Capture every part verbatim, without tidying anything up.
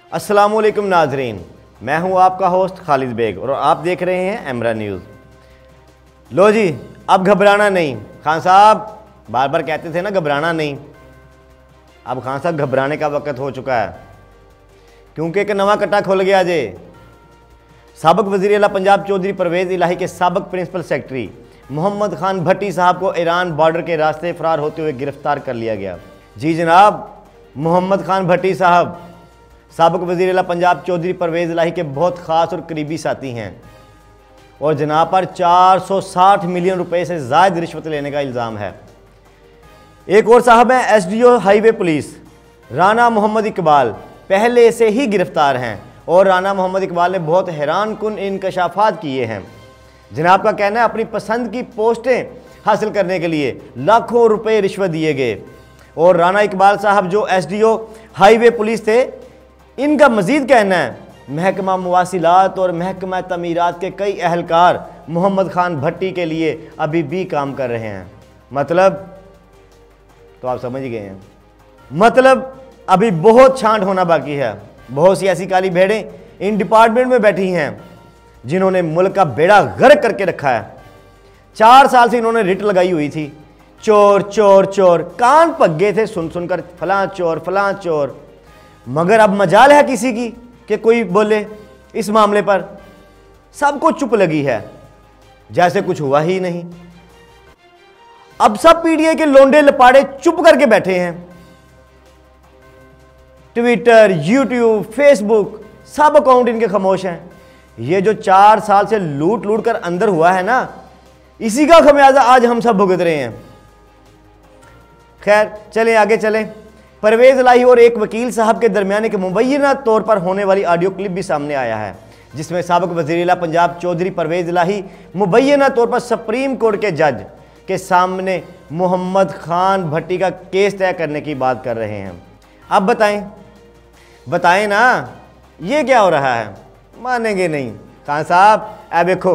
अस्सलामुअलैकुम नाजरीन, मैं हूं आपका होस्ट खालिद बेग और आप देख रहे हैं एमरा न्यूज़। लो जी, अब घबराना नहीं। खान साहब बार बार कहते थे ना घबराना नहीं, अब खान साहब घबराने का वक्त हो चुका है, क्योंकि एक नवा कट्टा खुल गया जे। साबिक वज़ीर आला पंजाब चौधरी परवेज़ इलाही के साबिक प्रिंसिपल सेक्रेटरी मोहम्मद खान भट्टी साहब को ईरान बॉर्डर के रास्ते फरार होते हुए गिरफ्तार कर लिया गया। जी जनाब, मोहम्मद खान भट्टी साहब साबिक वज़ीर आला पंजाब चौधरी परवेज़ इलाही के बहुत ख़ास और करीबी साथी हैं और जनाब पर चार सौ साठ मिलियन रुपए से ज़ायद रिश्वत लेने का इल्ज़ाम है। एक और साहब हैं S D O highway police Rana Mohammad Iqbal, पहले से ही गिरफ्तार हैं और राना मोहम्मद इकबाल ने बहुत हैरान कुन इंकशाफात किए हैं। जनाब का कहना है अपनी पसंद की पोस्टें हासिल करने के लिए लाखों रुपए रिश्वत दिए गए और राना इकबाल साहब जो S D O highway police थे, इनका मजीद कहना है महकमा मुवासिलात और महकमा तमीरात के कई अहलकार मोहम्मद खान भट्टी के लिए अभी भी काम कर रहे हैं। मतलब तो आप समझ गए हैं, मतलब अभी बहुत छांट होना बाकी है। बहुत सी ऐसी काली भेड़ें इन डिपार्टमेंट में बैठी हैं जिन्होंने मुल्क का बेड़ा गर्क करके रखा है। चार साल से इन्होंने रिट लगाई हुई थी, चोर चोर चोर, कान पक गए थे सुन सुनकर फलां चोर फलां चोर, मगर अब मजाल है किसी की कि कोई बोले इस मामले पर। सबको चुप लगी है, जैसे कुछ हुआ ही नहीं। अब सब पीडीए के लोंडे लपाड़े चुप करके बैठे हैं। ट्विटर, यूट्यूब, फेसबुक, सब अकाउंट इनके खामोश हैं। ये जो चार साल से लूट लूट कर अंदर हुआ है ना, इसी का खमियाजा आज हम सब भुगत रहे हैं। खैर चलें आगे चलें। परवेज़ इलाही और एक वकील साहब के दरमियान एक मुबैना तौर पर होने वाली ऑडियो क्लिप भी सामने आया है, जिसमें साबिक वज़ीर आला पंजाब चौधरी परवेज़ इलाही मुबैना तौर पर सुप्रीम कोर्ट के जज के सामने मोहम्मद खान भट्टी का केस तय करने की बात कर रहे हैं। अब बताएं बताएं ना, ये क्या हो रहा है? मानेंगे नहीं। खान साहब ऐ देखो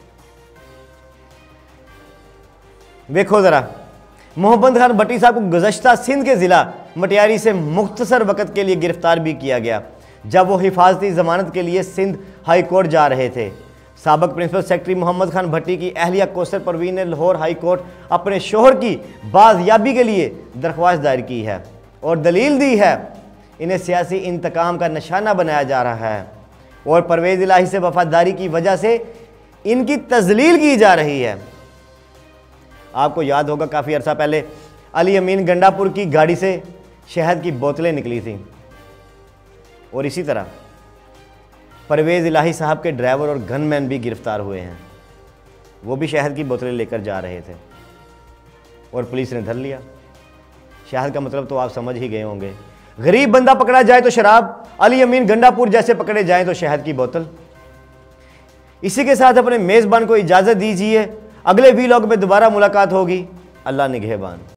देखो ज़रा, मोहम्मद खान भट्टी साहब को गुज़श्ता सिंध के ज़िला मटियारी से मुख्तसर वक़्त के लिए गिरफ़्तार भी किया गया, जब वो हिफाजती ज़मानत के लिए सिंध हाई कोर्ट जा रहे थे। साबिक प्रिंसिपल सेक्रेटरी मोहम्मद खान भट्टी की अहलिया कौसर परवीन ने लाहौर हाई कोर्ट अपने शोहर की बाज़याबी के लिए दरख्वास्त दायर की है और दलील दी है इन्हें सियासी इंतकाम का निशाना बनाया जा रहा है और परवेज़ इलाही से वफादारी की वजह से इनकी तजलील की जा रही है। आपको याद होगा काफ़ी अरसा पहले अली अमीन गंडापुर की गाड़ी से शहद की बोतलें निकली थी और इसी तरह परवेज़ इलाही साहब के ड्राइवर और गनमैन भी गिरफ्तार हुए हैं। वो भी शहद की बोतलें लेकर जा रहे थे और पुलिस ने धर लिया। शहद का मतलब तो आप समझ ही गए होंगे, गरीब बंदा पकड़ा जाए तो शराब, अली अमीन गंडापुर जैसे पकड़े जाए तो शहद की बोतल। इसी के साथ अपने मेज़बान को इजाज़त दीजिए, अगले वीलॉग में दोबारा मुलाकात होगी। अल्लाह निगहबान।